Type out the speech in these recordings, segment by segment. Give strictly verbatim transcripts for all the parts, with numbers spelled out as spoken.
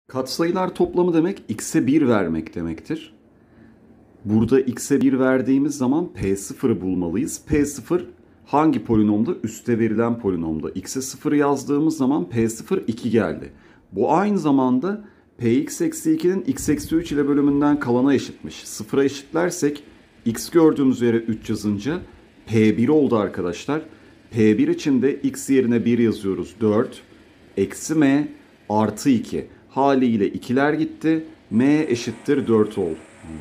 Katsayılar toplamı demek x'e bir vermek demektir. Burada x'e bir verdiğimiz zaman p sıfırı bulmalıyız. p sıfır hangi polinomda? Üste verilen polinomda. X'e sıfır yazdığımız zaman p sıfır iki geldi. Bu aynı zamanda px eksi iki'nin x eksi üç ile bölümünden kalana eşitmiş. Sıfıra eşitlersek x gördüğümüz yere üç yazınca p bir oldu arkadaşlar. p bir için de x yerine bir yazıyoruz. dört eksi m artı iki. Haliyle ikiler gitti. M eşittir dört oldu.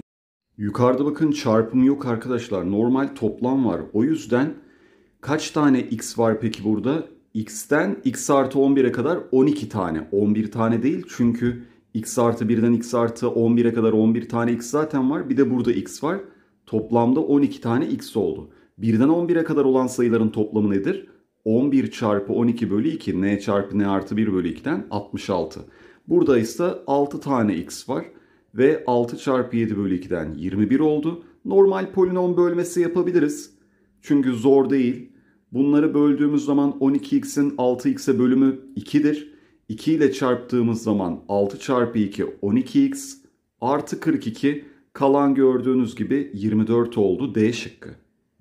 Yukarıda bakın çarpım yok arkadaşlar. Normal toplam var. O yüzden kaç tane x var peki burada? X'ten x artı on bire kadar on iki tane. on bir tane değil çünkü x artı birden x artı on bire kadar on bir tane x zaten var. Bir de burada x var. Toplamda on iki tane x oldu. birden on bire kadar olan sayıların toplamı nedir? on bir çarpı on iki bölü iki. N çarpı n artı bir bölü iki'den altmış altı. Burada ise altı tane x var. Ve altı çarpı yedi bölü iki'den yirmi bir oldu. Normal polinom bölmesi yapabiliriz. Çünkü zor değil. Bunları böldüğümüz zaman on iki x'in altı x'e bölümü iki'dir. iki ile çarptığımız zaman altı çarpı iki on iki x artı kırk iki, kalan gördüğünüz gibi yirmi dört oldu. D şıkkı.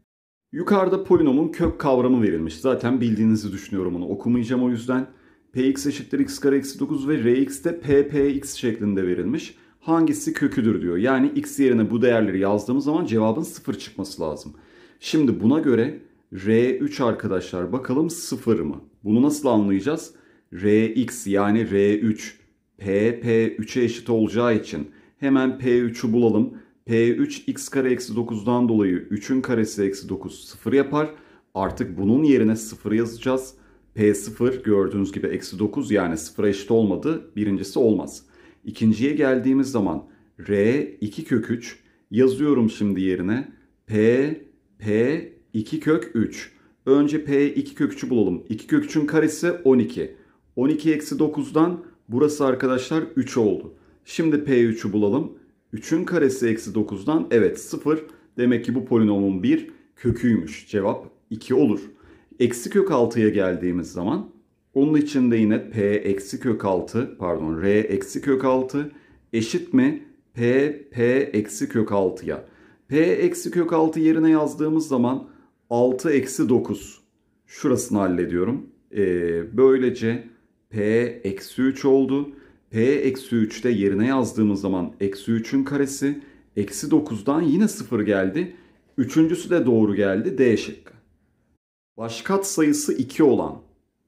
Yukarıda polinomun kök kavramı verilmiş. Zaten bildiğinizi düşünüyorum, onu okumayacağım o yüzden. Px eşittir x kare eksi dokuz ve Rx de ppx şeklinde verilmiş. Hangisi köküdür diyor. Yani x yerine bu değerleri yazdığımız zaman cevabın sıfır çıkması lazım. Şimdi buna göre R üç arkadaşlar bakalım sıfır mı? Bunu nasıl anlayacağız? Rx yani R üç P P üç'e eşit olacağı için hemen P üç'ü bulalım. P üç x kare eksi dokuz'dan dolayı üçün karesi eksi dokuz sıfır yapar. Artık bunun yerine sıfır yazacağız. P sıfır gördüğünüz gibi eksi dokuz, yani sıfıra eşit olmadı. Birincisi olmaz. İkinciye geldiğimiz zaman R iki kök üç yazıyorum şimdi yerine. P P iki kök üç. Önce P iki kök üç'ü bulalım. iki kök üçün karesi on iki. on iki eksi dokuz'dan burası arkadaşlar üç oldu. Şimdi P üç'ü bulalım. üçün karesi eksi dokuz'dan evet sıfır. Demek ki bu polinomun bir köküymüş. Cevap iki olur. Eksi kök altı'ya geldiğimiz zaman onun için de yine P eksi kök altı pardon R eksi kök altı eşit mi? P P eksi kök altı'ya. P eksi kök altı yerine yazdığımız zaman altı eksi dokuz. Şurasını hallediyorum. Ee, böylece P eksi üç oldu. P eksi üç'te yerine yazdığımız zaman eksi üçün karesi eksi dokuz'dan yine sıfır geldi. Üçüncüsü de doğru geldi. D şıkkı. Başkat sayısı iki olan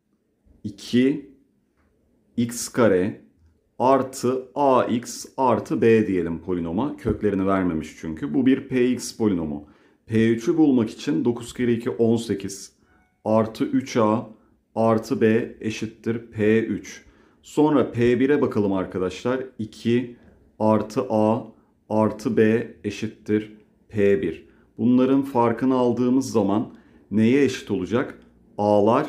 iki x kare artı ax artı b diyelim polinoma. Köklerini vermemiş çünkü. Bu bir px polinomu. P üç'ü bulmak için dokuz kere iki on sekiz artı üç a artı b eşittir P üç. Sonra P bir'e bakalım arkadaşlar. iki artı a artı b eşittir P bir. Bunların farkını aldığımız zaman neye eşit olacak? A'lar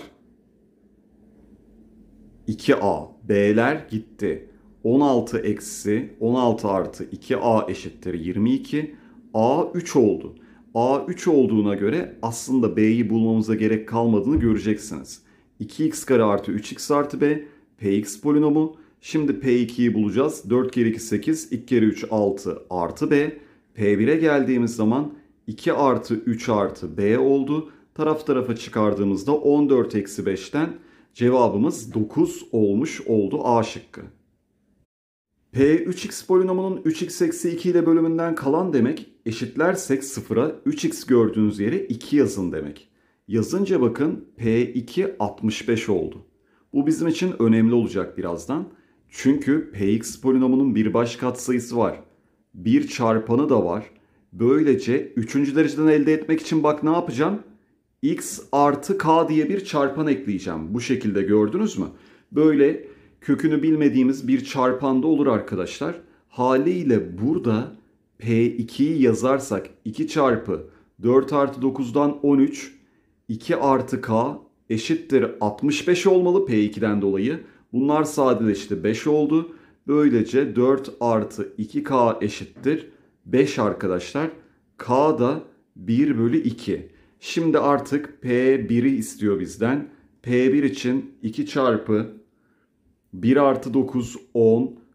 iki a, b'ler gitti. on altı eksi on altı artı iki a eşittir yirmi iki. A üç oldu. A üç olduğuna göre aslında b'yi bulmamıza gerek kalmadığını göreceksiniz. iki x kare artı üç x artı b px polinomu. Şimdi P iki'yi bulacağız. dört kere iki sekiz, iki kere üç altı artı b. P bir'e geldiğimiz zaman iki artı üç artı b oldu. Taraf tarafa çıkardığımızda on dört eksi beş'ten cevabımız dokuz olmuş oldu. A şıkkı. P üç x polinomunun üç x eksi iki ile bölümünden kalan demek, eşitlersek sıfıra üç x gördüğünüz yere iki yazın demek. Yazınca bakın P iki altmış beş oldu. Bu bizim için önemli olacak birazdan. Çünkü Px polinomunun bir baş katsayısı var. Bir çarpanı da var. Böylece üçüncü dereceden elde etmek için bak ne yapacağım? X artı k diye bir çarpan ekleyeceğim. Bu şekilde gördünüz mü? Böyle kökünü bilmediğimiz bir çarpan da olur arkadaşlar. Haliyle burada P iki'yi yazarsak iki çarpı dört artı dokuz'dan on üç, iki artı k eşittir altmış beş olmalı P iki'den dolayı. Bunlar sadeleşti, beş oldu. Böylece dört artı iki k eşittir beş arkadaşlar. K da bir bölü iki. Şimdi artık P bir'i istiyor bizden. P bir için iki çarpı bir artı dokuz on,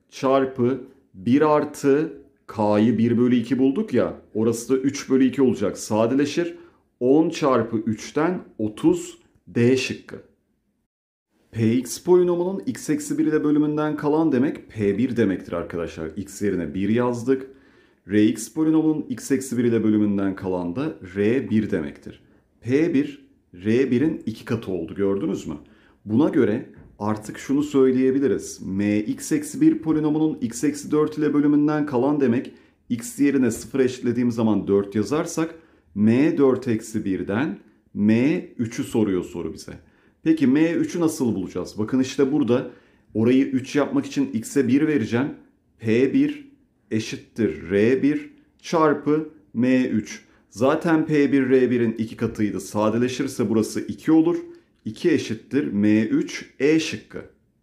çarpı bir artı k'yı bir bölü iki bulduk ya. Orası da üç bölü iki olacak. Sadeleşir. on çarpı üçten otuz D şıkkı. Px polinomunun x eksi bir ile bölümünden kalan demek P bir demektir arkadaşlar. X yerine bir yazdık. Rx polinomunun x eksi bir ile bölümünden kalan da R bir demektir. P bir, R bir'in iki katı oldu, gördünüz mü? Buna göre artık şunu söyleyebiliriz. Mx eksi bir polinomunun x eksi dört ile bölümünden kalan demek, x yerine sıfır eşitlediğim zaman dört yazarsak M dört eksi bir'den M üç'ü soruyor soru bize. Peki M üç'ü nasıl bulacağız? Bakın işte burada orayı üç yapmak için x'e bir vereceğim. P bir eşittir R bir çarpı M üç. Zaten P bir R bir'in iki katıydı. Sadeleşirse burası iki olur. iki eşittir M üç E şıkkı.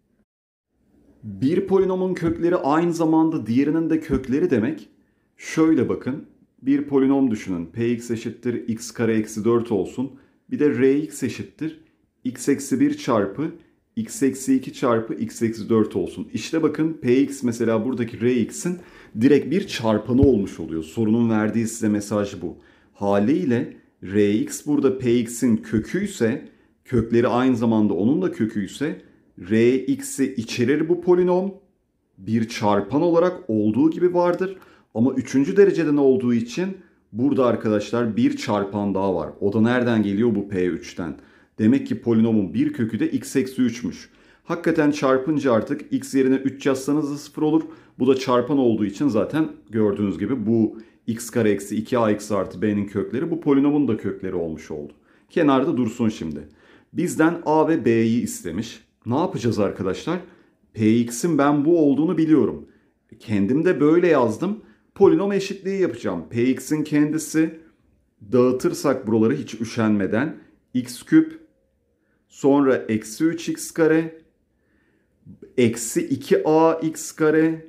Bir polinomun kökleri aynı zamanda diğerinin de kökleri demek. Şöyle bakın. Bir polinom düşünün. Px eşittir x kare eksi dört olsun. Bir de Rx eşittir x eksi bir çarpı x eksi iki çarpı x eksi dört olsun. İşte bakın Px mesela buradaki Rx'in direkt bir çarpanı olmuş oluyor. Sorunun verdiği size mesaj bu. Haliyle Rx burada Px'in köküyse, kökleri aynı zamanda onun da köküyse Rx'i içerir bu polinom. Bir çarpan olarak olduğu gibi vardır. Ama üçüncü dereceden olduğu için burada arkadaşlar bir çarpan daha var. O da nereden geliyor? Bu P üç'ten. Demek ki polinomun bir kökü de x eksi üç'müş. Hakikaten çarpınca artık x yerine üç yazsanız da sıfır olur. Bu da çarpan olduğu için zaten gördüğünüz gibi bu x kare eksi iki ax artı b'nin kökleri bu polinomun da kökleri olmuş oldu. Kenarda dursun şimdi. Bizden a ve b'yi istemiş. Ne yapacağız arkadaşlar? Px'in ben bu olduğunu biliyorum. Kendim de böyle yazdım. Polinom eşitliği yapacağım. Px'in kendisi, dağıtırsak buraları hiç üşenmeden, x küp, sonra eksi üç x kare, eksi iki a x kare,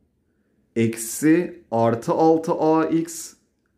eksi artı altı a x,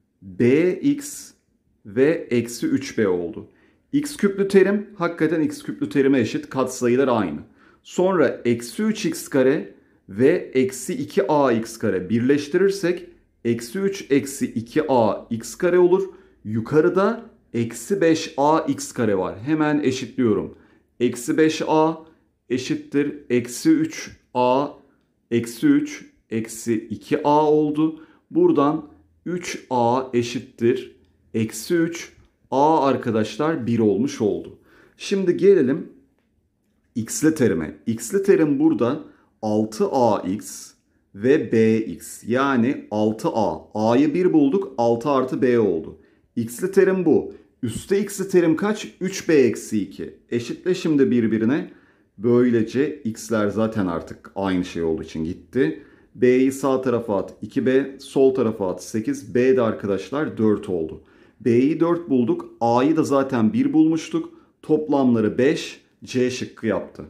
bx ve eksi üç b oldu. X küplü terim hakikaten x küplü terime eşit. Katsayılar aynı. Sonra eksi üç x kare ve eksi iki a x kare birleştirirsek eksi üç eksi iki a x kare olur. Yukarıda eksi beş a x kare var. Hemen eşitliyorum. Eksi beş a eşittir eksi üç a eksi üç eksi iki a oldu. Buradan üç a eşittir eksi üç a arkadaşlar bir olmuş oldu. Şimdi gelelim x'li terime. X'li terim burada altı a x ve bx, yani altı a. A'yı bir bulduk, altı artı b oldu. X'li terim bu. Üste x'li terim kaç? üç b eksi iki. Eşitle şimdi birbirine. Böylece x'ler zaten artık aynı şey olduğu için gitti. B'yi sağ tarafa at iki b, sol tarafa at sekiz. B de arkadaşlar dört oldu. B'yi dört bulduk. A'yı da zaten bir bulmuştuk. Toplamları beş. C şıkkı yaptı.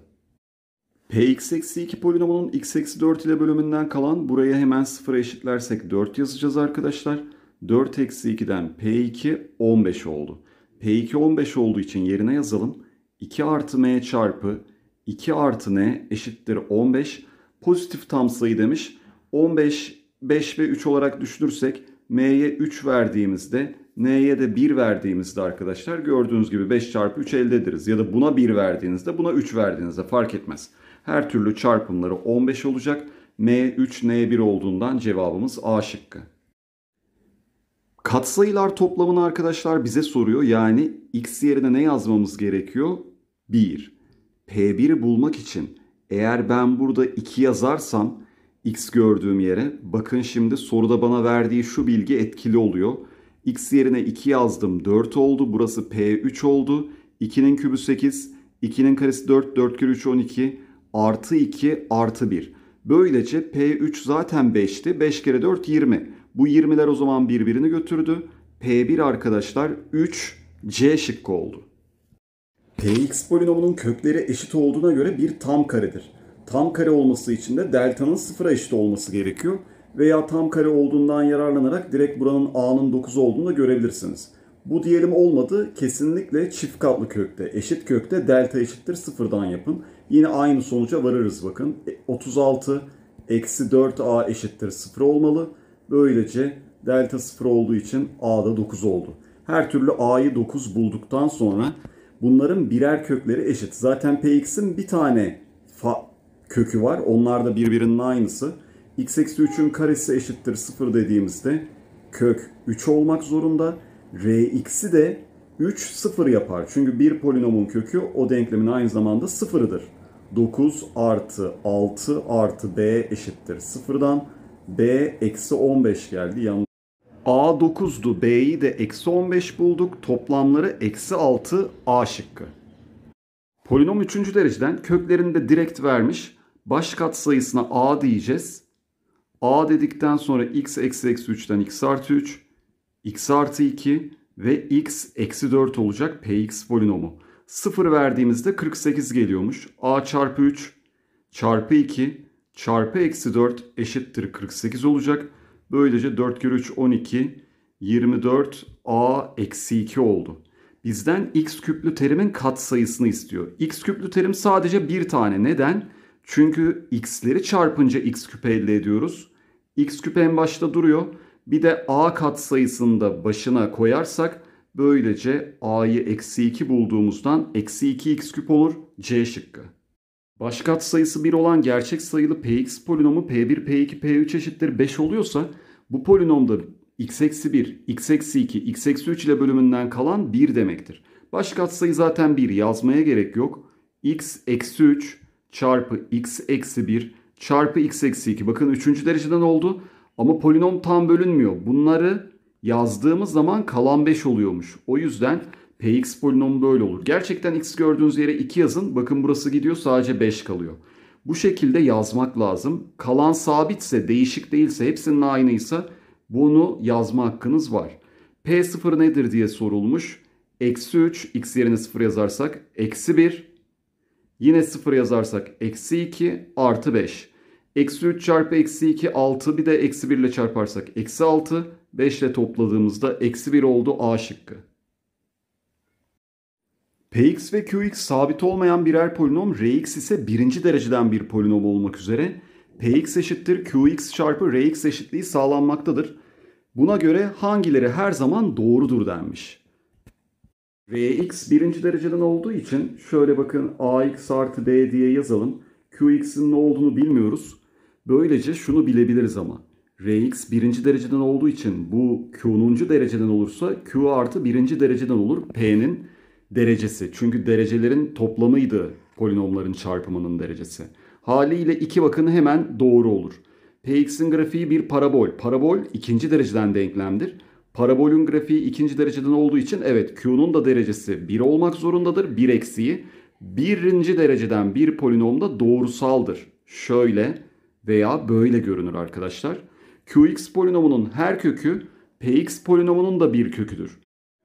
Px eksi iki polinomunun x eksi dört ile bölümünden kalan, buraya hemen sıfıra eşitlersek dört yazacağız arkadaşlar. dört eksi iki'den P iki on beş oldu. P iki on beş olduğu için yerine yazalım. iki artı m çarpı iki artı n eşittir on beş. Pozitif tam sayı demiş. on beş, beş ve üç olarak düşünürsek m'ye üç verdiğimizde, n'ye de bir verdiğimizde arkadaşlar gördüğünüz gibi beş çarpı üç elde ederiz. Ya da buna bir verdiğinizde, buna üç verdiğinizde fark etmez. Her türlü çarpımları on beş olacak. M üç, N bir olduğundan cevabımız A şıkkı. Katsayılar toplamını arkadaşlar bize soruyor. Yani x yerine ne yazmamız gerekiyor? bir. P bir'i bulmak için eğer ben burada iki yazarsam x gördüğüm yere, bakın şimdi soruda bana verdiği şu bilgi etkili oluyor. X yerine iki yazdım, dört oldu. Burası P üç oldu. iki'nin kübü sekiz. iki'nin karesi dört. dört kere üç on iki. Artı iki artı bir. Böylece P üç zaten beş'ti. beş kere dört yirmi. Bu yirmi'ler o zaman birbirini götürdü. P bir arkadaşlar üç. C şıkkı oldu. Px polinomunun kökleri eşit olduğuna göre bir tam karedir. Tam kare olması için de delta'nın sıfıra eşit olması gerekiyor. Veya tam kare olduğundan yararlanarak direkt buranın a'nın dokuz olduğunu da görebilirsiniz. Bu diyelim olmadı. Kesinlikle çift katlı kökte, eşit kökte delta eşittir sıfırdan yapın. Yine aynı sonuca varırız bakın. otuz altı Eksi dört a eşittir sıfır olmalı. Böylece delta sıfır olduğu için a'da dokuz oldu. Her türlü a'yı dokuz bulduktan sonra bunların birer kökleri eşit. Zaten px'in bir tane kökü var. Onlar da birbirinin aynısı. X eksi üçün karesi eşittir sıfır dediğimizde kök üç olmak zorunda. Rx'i de üç sıfır yapar. Çünkü bir polinomun kökü o denklemin aynı zamanda sıfırıdır. dokuz artı altı artı b eşittir sıfırdan. B eksi on beş geldi. Yanlış. A dokuzdu. B'yi de eksi on beş bulduk. Toplamları eksi altı A şıkkı. Polinom üçüncü dereceden köklerini de direkt vermiş. Baş katsayısına A diyeceğiz. A dedikten sonra x eksi eksi üçten x artı üç, x artı iki ve x eksi dört olacak Px polinomu. sıfır verdiğimizde kırk sekiz geliyormuş. A çarpı üç çarpı iki çarpı eksi dört eşittir kırk sekiz olacak. Böylece dört kere üç on iki, yirmi dört a eksi iki oldu. Bizden x küplü terimin katsayısını istiyor. X küplü terim sadece bir tane. Neden? Çünkü x'leri çarpınca x küp elde ediyoruz. X küp en başta duruyor. Bir de a katsayısını da başına koyarsak böylece a'yı eksi iki bulduğumuzdan eksi iki x küp olur. C şıkkı. Baş katsayısı bir olan gerçek sayılı Px polinomu P bir, P iki, P üç eşittir beş oluyorsa bu polinomda x eksi bir, x eksi iki, x eksi üç ile bölümünden kalan bir demektir. Baş katsayı zaten bir, yazmaya gerek yok. X eksi üç çarpı x eksi bir çarpı x eksi iki. Bakın üçüncü dereceden oldu ama polinom tam bölünmüyor. Bunları yazdığımız zaman kalan beş oluyormuş. O yüzden Px polinomu böyle olur. Gerçekten x gördüğünüz yere iki yazın. Bakın burası gidiyor, sadece beş kalıyor. Bu şekilde yazmak lazım. Kalan sabitse, değişik değilse, hepsinin aynıysa bunu yazma hakkınız var. P sıfır nedir diye sorulmuş. Eksi üç, x yerine sıfır yazarsak eksi bir. Yine sıfır yazarsak eksi iki artı beş. Eksi üç çarpı eksi iki altı, bir de eksi bir ile çarparsak eksi altı. beş ile topladığımızda eksi bir oldu A şıkkı. Px ve Qx sabit olmayan birer polinom, Rx ise birinci dereceden bir polinom olmak üzere Px eşittir Qx çarpı Rx eşitliği sağlanmaktadır. Buna göre hangileri her zaman doğrudur denmiş. Rx birinci dereceden olduğu için şöyle bakın, ax artı b diye yazalım. Qx'in ne olduğunu bilmiyoruz. Böylece şunu bilebiliriz ama. Rx birinci dereceden olduğu için bu Q'nuncu dereceden olursa Q artı birinci dereceden olur. P'nin derecesi. Çünkü derecelerin toplamıydı polinomların çarpımının derecesi. Haliyle iki bakın hemen doğru olur. Px'in grafiği bir parabol. Parabol ikinci dereceden denklemdir. Parabolün grafiği ikinci dereceden olduğu için evet Q'nun da derecesi bir olmak zorundadır. bir eksiği. Birinci dereceden bir polinomda doğrusaldır. Şöyle veya böyle görünür arkadaşlar. Qx polinomunun her kökü Px polinomunun da bir köküdür.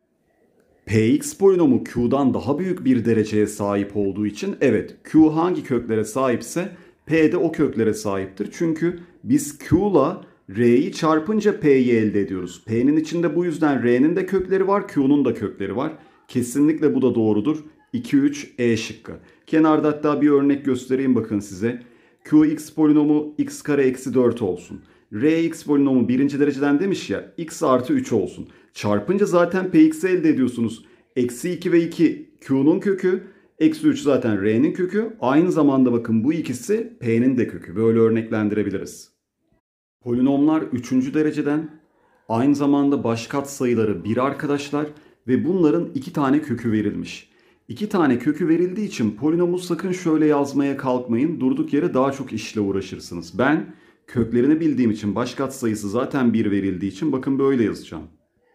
Px polinomu Q'dan daha büyük bir dereceye sahip olduğu için evet Q hangi köklere sahipse P de o köklere sahiptir. Çünkü biz Q'la R'yi çarpınca P'yi elde ediyoruz. P'nin içinde bu yüzden R'nin de kökleri var, Q'nun da kökleri var. Kesinlikle bu da doğrudur. iki üç E şıkkı. Kenarda hatta bir örnek göstereyim bakın size. Qx polinomu x kare eksi dört olsun. Rx polinomu birinci dereceden demiş ya, x artı üç olsun. Çarpınca zaten Px'i elde ediyorsunuz. Eksi iki ve iki Q'nun kökü. Eksi üç zaten R'nin kökü. Aynı zamanda bakın bu ikisi P'nin de kökü. Böyle örneklendirebiliriz. Polinomlar üçüncü dereceden, aynı zamanda baş katsayıları bir arkadaşlar ve bunların iki tane kökü verilmiş. İki tane kökü verildiği için polinomu sakın şöyle yazmaya kalkmayın. Durduk yere daha çok işle uğraşırsınız. Ben köklerini bildiğim için, baş katsayısı zaten bir verildiği için bakın böyle yazacağım.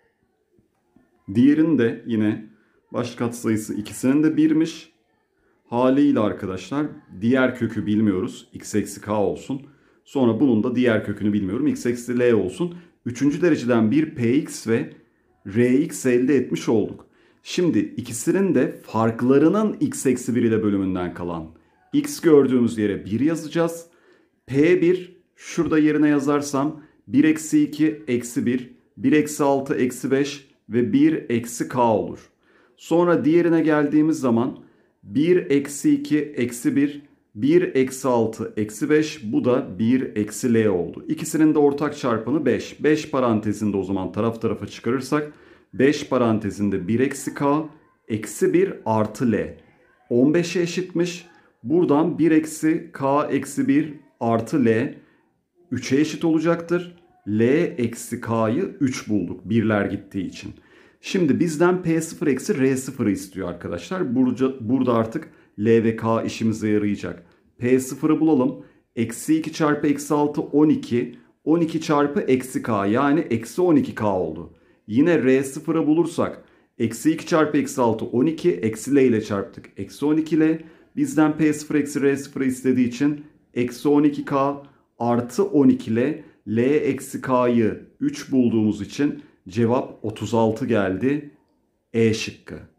Diğerinin de yine baş katsayısı ikisinin de birmiş. Haliyle arkadaşlar diğer kökü bilmiyoruz. X eksi k olsun. Sonra bunun da diğer kökünü bilmiyorum. X eksi l olsun. Üçüncü dereceden bir Px ve Rx elde etmiş olduk. Şimdi ikisinin de farklarının x eksi bir ile bölümünden kalan x gördüğümüz yere bir yazacağız. P bir şurada yerine yazarsam bir eksi iki eksi bir, bir eksi altı eksi beş ve bir eksi k olur. Sonra diğerine geldiğimiz zaman bir eksi iki eksi bir, bir eksi altı eksi beş, bu da bir eksi L oldu. İkisinin de ortak çarpanı beş. beş parantezinde o zaman taraf tarafa çıkarırsak beş parantezinde bir eksi K eksi bir artı L. on beşe eşitmiş. Buradan bir eksi K eksi bir artı L üçe eşit olacaktır. L eksi K'yı üç bulduk birler gittiği için. Şimdi bizden P sıfır eksi R sıfır'ı istiyor arkadaşlar. Burada, burada artık L ve K işimize yarayacak. P sıfır'ı bulalım. Eksi iki çarpı eksi altı on iki. on iki çarpı eksi K yani eksi on iki K oldu. Yine R sıfır'ı bulursak eksi iki çarpı eksi altı on iki. Eksi L ile çarptık. Eksi on iki L. Bizden P sıfır eksi R sıfır'ı istediği için eksi on iki K artı on iki L. L eksi K'yı üç bulduğumuz için cevap otuz altı geldi. E şıkkı.